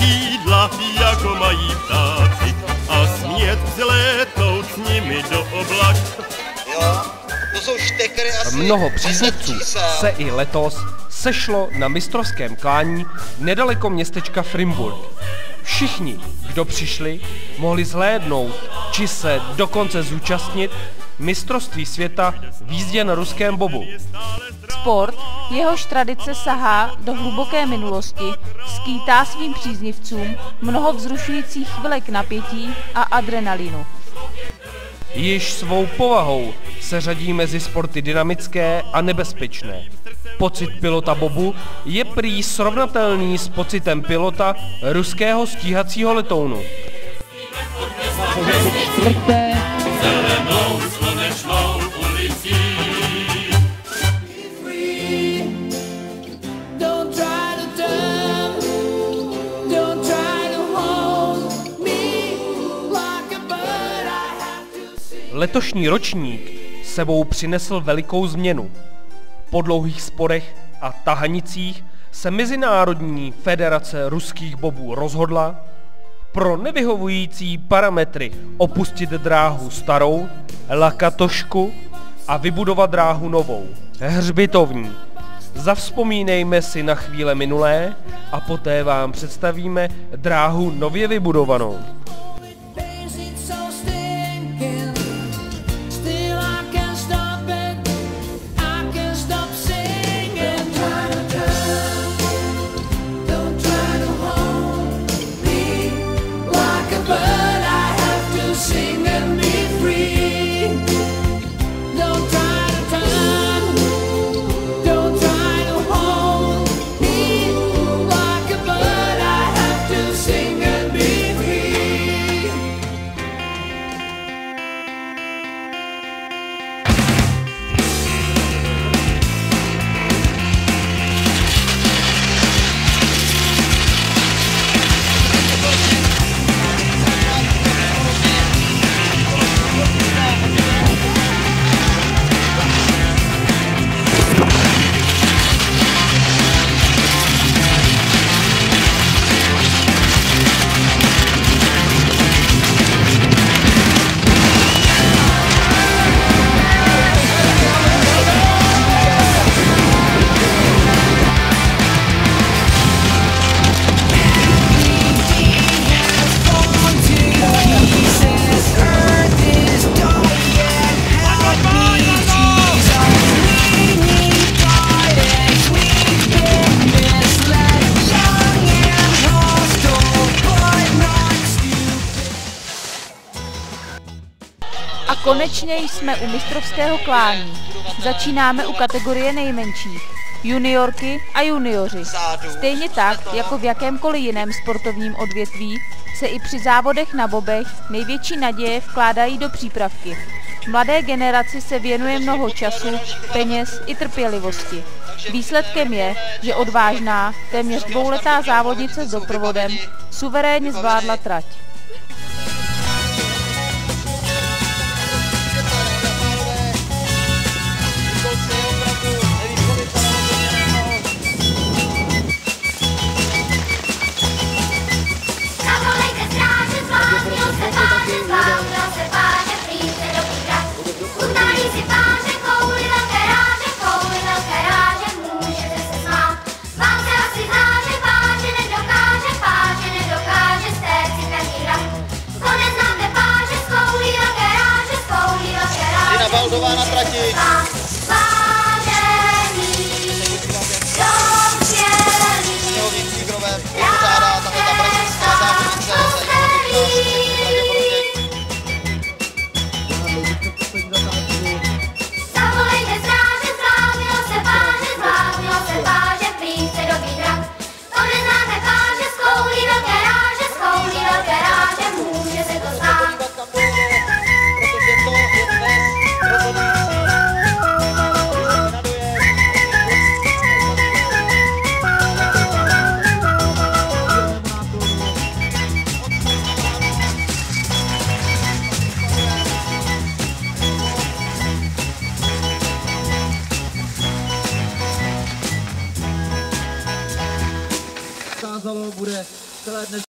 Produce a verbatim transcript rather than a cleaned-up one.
křídla, jako mají ptáci, a smět vzlétnout s nimi do oblak. Jo, to jsou štekry asi. Mnoho příznivců se i letos sešlo na mistrovském klání nedaleko městečka Frimburg. Všichni, kdo přišli, mohli zhlédnout či se dokonce zúčastnit mistrovství světa v jízdě na ruském bobu. Sport, jehož tradice sahá do hluboké minulosti, skýtá svým příznivcům mnoho vzrušujících chvilek napětí a adrenalinu. Již svou povahou se řadí mezi sporty dynamické a nebezpečné. Pocit pilota bobu je prý srovnatelný s pocitem pilota ruského stíhacího letounu. Zelenou slunečnou ulicí. Letošní ročník sebou přinesl velikou změnu. Po dlouhých sporech a tahanicích se Mezinárodní federace ruských bobů rozhodla pro nevyhovující parametry opustit dráhu starou, lakatošku a vybudovat dráhu novou, hřbitovní. Zavzpomínejme si na chvíle minulé a poté vám představíme dráhu nově vybudovanou. A konečně jsme u mistrovského klání. Začínáme u kategorie nejmenších, juniorky a junioři. Stejně tak, jako v jakémkoliv jiném sportovním odvětví, se i při závodech na bobech největší naděje vkládají do přípravky. Mladé generaci se věnuje mnoho času, peněz i trpělivosti. Výsledkem je, že odvážná, téměř dvouletá závodnice s doprovodem suverénně zvládla trať. Vám se asi záře, páče nedokáže, páče nedokáže, stéci každý rád. přátelé, dnes